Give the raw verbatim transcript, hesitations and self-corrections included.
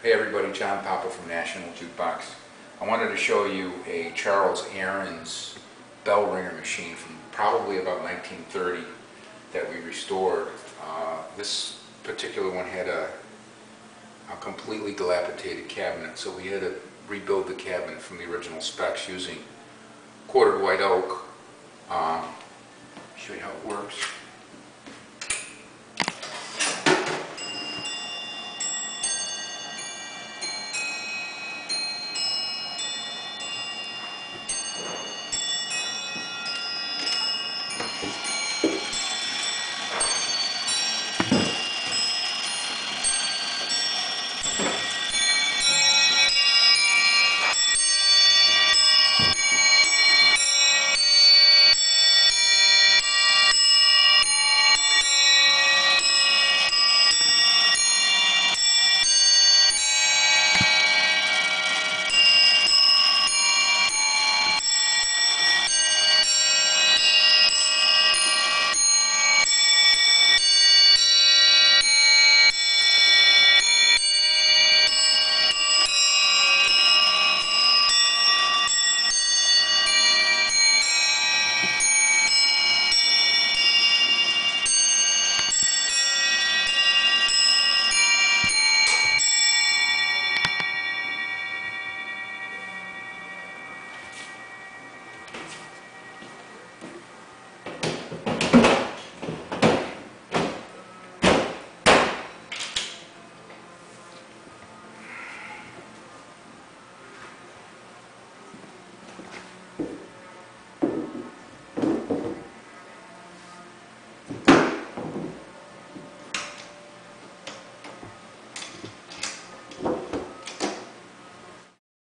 Hey everybody, John Papa from National Jukebox. I wanted to show you a Charles Ahrens Bellringer machine from probably about nineteen thirty that we restored. Uh, this particular one had a, a completely dilapidated cabinet, so we had to rebuild the cabinet from the original specs using quartered white oak. Um, show you how it works.